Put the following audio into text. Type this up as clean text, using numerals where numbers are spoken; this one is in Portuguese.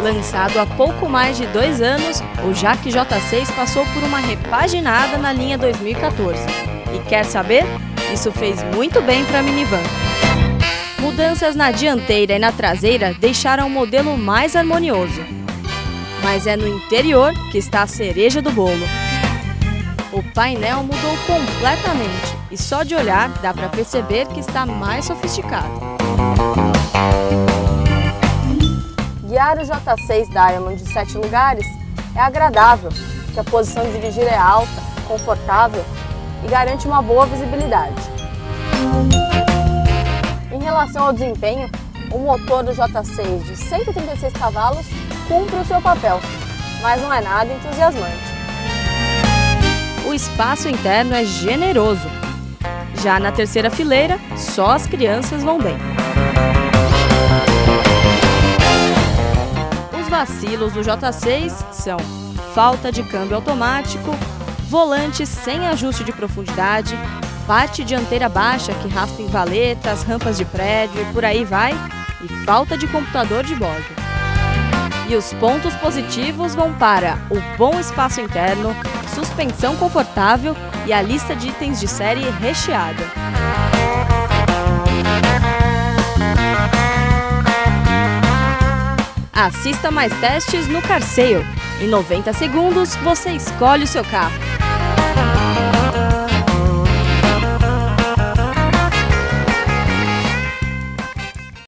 Lançado há pouco mais de 2 anos, o Jaque J6 passou por uma repaginada na linha 2014. E quer saber? Isso fez muito bem para a minivan. Mudanças na dianteira e na traseira deixaram o modelo mais harmonioso. Mas é no interior que está a cereja do bolo. O painel mudou completamente e só de olhar dá para perceber que está mais sofisticado. Guiar o J6 Diamond de 7 lugares é agradável, porque a posição de dirigir é alta, confortável e garante uma boa visibilidade. Em relação ao desempenho, o motor do J6 de 136 cavalos cumpre o seu papel, mas não é nada entusiasmante. O espaço interno é generoso. Já na terceira fileira, só as crianças vão bem. Os vacilos do J6 são falta de câmbio automático, volante sem ajuste de profundidade, parte dianteira baixa que raspa em valetas, rampas de prédio e por aí vai, e falta de computador de bordo. E os pontos positivos vão para o bom espaço interno, suspensão confortável e a lista de itens de série recheada. Assista mais testes no Car Sale. Em 90 segundos, você escolhe o seu carro.